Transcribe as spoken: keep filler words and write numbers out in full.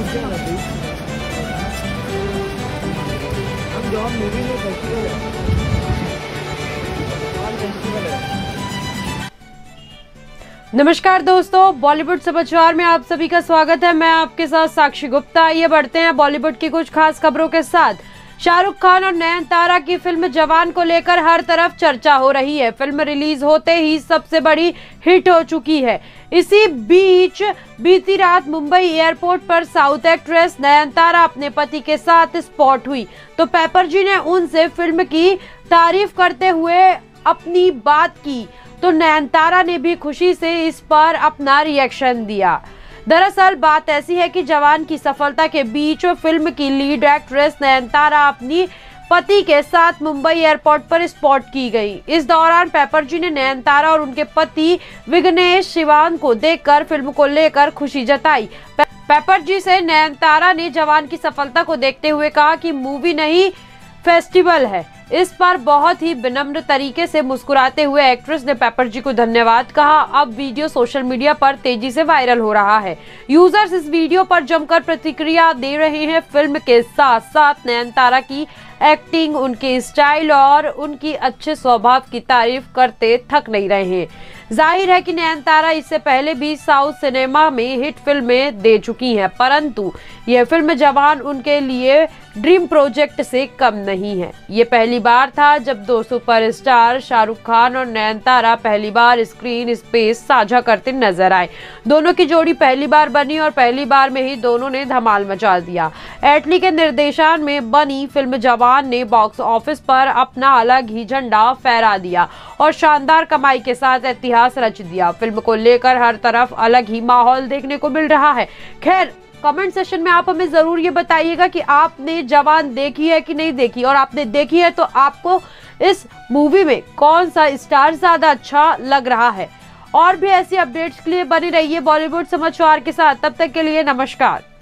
हम job movie में festival है। नमस्कार दोस्तों, बॉलीवुड समाचार में आप सभी का स्वागत है। मैं आपके साथ साक्षी गुप्ता। आइए बढ़ते हैं बॉलीवुड की कुछ खास खबरों के साथ। शाहरुख खान और नयनतारा की फिल्म जवान को लेकर हर तरफ चर्चा हो रही है। फिल्म रिलीज होते ही सबसे बड़ी हिट हो चुकी है। इसी बीच बीती रात मुंबई एयरपोर्ट पर साउथ एक्ट्रेस नयनतारा अपने पति के साथ स्पॉट हुई, तो पेपर जी ने उनसे फिल्म की तारीफ करते हुए अपनी बात की, तो नयनतारा ने भी खुशी से इस पर अपना रिएक्शन दिया। दरअसल बात ऐसी है कि जवान की सफलता के बीच फिल्म की लीड एक्ट्रेस नयनतारा अपनी पति के साथ मुंबई एयरपोर्ट पर स्पॉट की गई। इस दौरान पेपर जी ने नयनतारा और उनके पति विघ्नेश शिवान को देखकर फिल्म को लेकर खुशी जताई। पेपर जी से नयनतारा ने जवान की सफलता को देखते हुए कहा कि मूवी नहीं फेस्टिवल है। इस पर बहुत ही विनम्र तरीके से मुस्कुराते हुए एक्ट्रेस ने पेपर जी को धन्यवाद कहा। अब वीडियो सोशल मीडिया पर तेजी से वायरल हो रहा है। यूजर्स इस वीडियो पर जमकर प्रतिक्रिया दे रहे हैं। फिल्म के साथ साथ नयनतारा की एक्टिंग, उनके स्टाइल और उनकी अच्छे स्वभाव की तारीफ करते थक नहीं रहे हैं। जाहिर है कि नयनतारा इससे पहले भी साउथ सिनेमा में हिट फिल्में दे चुकी हैं, परंतु यह फिल्म जवान उनके लिए ड्रीम प्रोजेक्ट से कम नहीं है। ये पहली बार था जब दो सुपरस्टार शाहरुख खान और नयनतारा पहली बार स्क्रीन स्पेस साझा करते नजर आए। दोनों की जोड़ी पहली बार बनी और पहली बार में ही दोनों ने धमाल मचा दिया। एटली के निर्देशन में बनी फिल्म जवान ने बॉक्स ऑफिस पर अपना अलग ही झंडा फहरा दिया और शानदार कमाई के साथ इतिहास रच दिया। फिल्म को लेकर हर तरफ अलग ही माहौल देखने को मिल रहा है। खैर, कमेंट सेशन में आप हमें जरूर ये बताइएगा कि आपने जवान देखी है कि नहीं देखी, और आपने देखी है तो आपको इस मूवी में कौन सा स्टार ज्यादा अच्छा लग रहा है। और भी ऐसी अपडेट्स के लिए बने रहिए बॉलीवुड समाचार के साथ। तब तक के लिए नमस्कार।